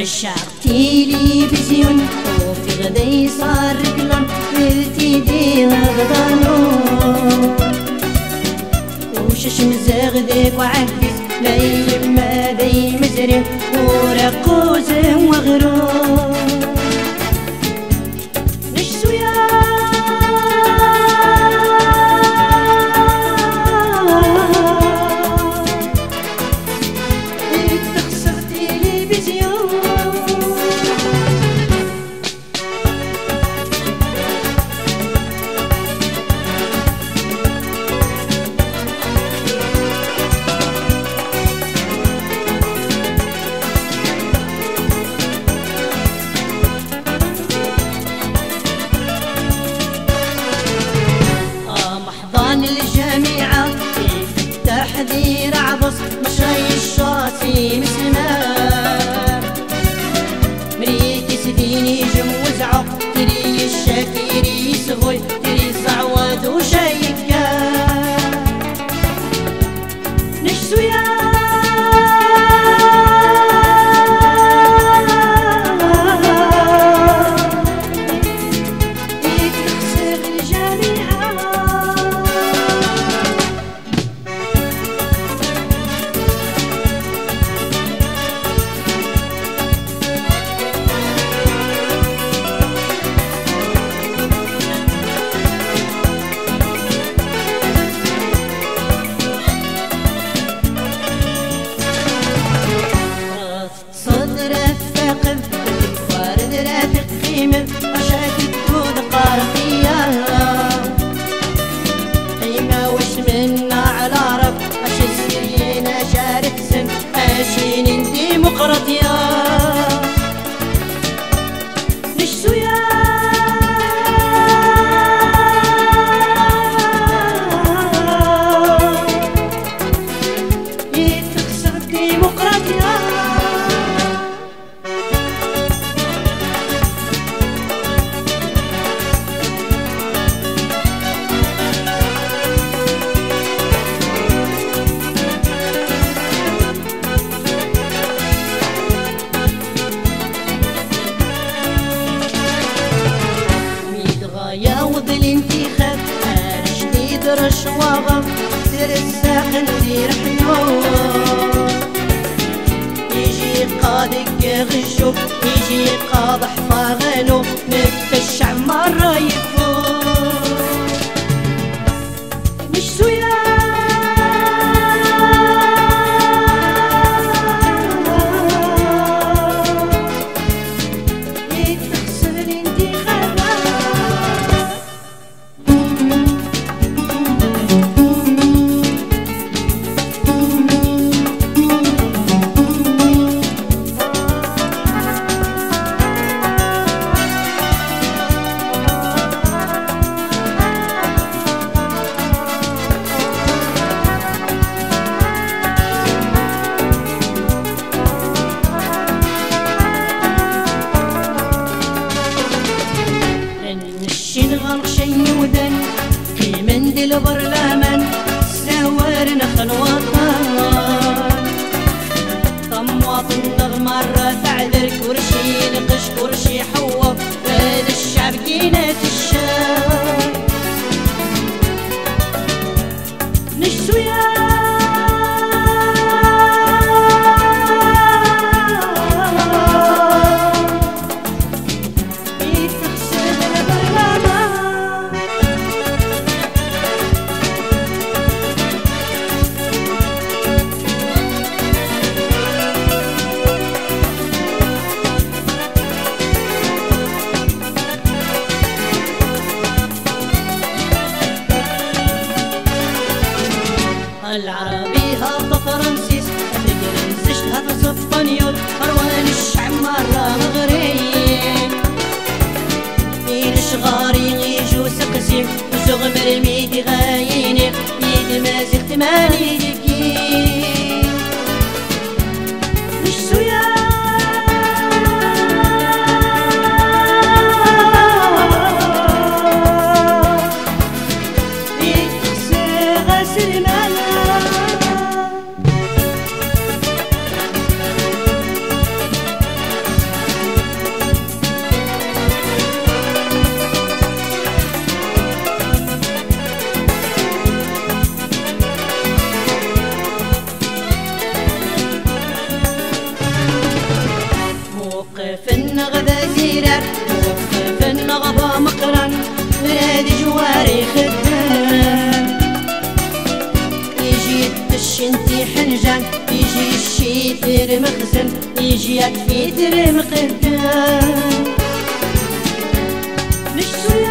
الشعب تلفزيون وفي غدي صار رجلان تيدي غضانو وشش مزاغدك وعكس لا يما دي مزري ورقوز وغرور الجامعة في التحذير عبص مشاي الشاطي مسمار مريكي سديني جموزعو تري الشاكيري صغوي تري صعواد وشايكا نشسو يا ديمقراطية نشسو يا يتخسر ديمقراطية ياوض الانتخاب جديد رشوابة سر الساقن في رحنو يجي قادك غشو يجي قاض حفاغنو نفتش عمار يفوت نشسو يا في مندل برلمان سوار نخل وطن طماط مرة تعذر كرشي نقش كرشي حوف هذا الشعب كينات الشام نشسو يا العربي هذا فرنسيس الانجليزيش هذا اسبانيول اروان الشعب مرة مغرين إيش غاري يجو سقسيم وزغ مرميدي غايني يد مازال تماني دكين نشسو يا ولد جواري خدام. يجي الشنتي حنجان، يجي الشيتر مخزن، يجي الفيتر مقدام.